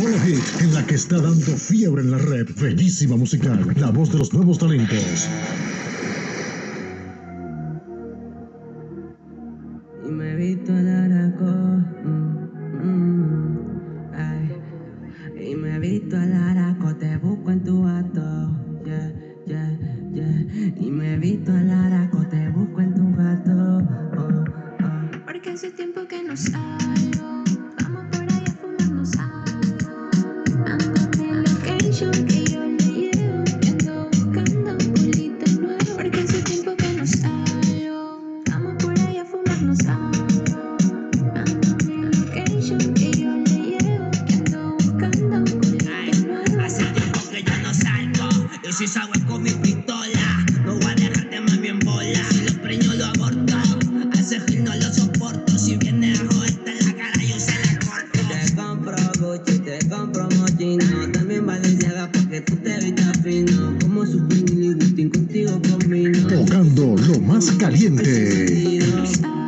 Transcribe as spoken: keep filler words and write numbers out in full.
Solo Hit, en la que está dando fiebre en la red. Bellísima musical, la voz de los nuevos talentos. Y me he visto el araco, mm, mm, ay. Y me he visto el araco, te busco en tu gato, yeah, yeah, yeah. Y me he visto el araco, te busco en tu gato, oh, oh. Porque hace tiempo que no salgo, vamos por ahí a fumarnos algo. Mándame location que yo le llevo, que ando buscando un culito nuevo. Porque hace tiempo que no salgo, vamos por ahí a fumarnos algo. Mándame location que yo le llevo, que ando buscando un culito nuevo. Hace tiempo que yo no salgo, y si salgo es con mi pistola. No voy a dejarte más bien bola. Si los preños lo aborto, a ese gil no lo soporto. Si viene a joderte en la cara, yo se la corto. Te compro Gucci, te compro Moschino, también Valenciaga porque tú te vistas fino. Como Supreme y Louis Vuitton, contigo combino. Tocando lo más caliente. No salgo.